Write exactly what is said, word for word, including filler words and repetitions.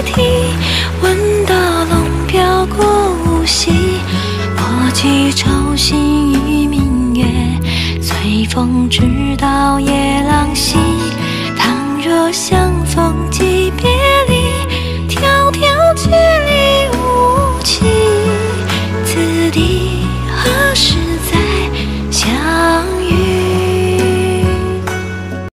啼，闻道龙标过五溪。我寄愁心与明月，随风直到夜郎西。倘若相逢结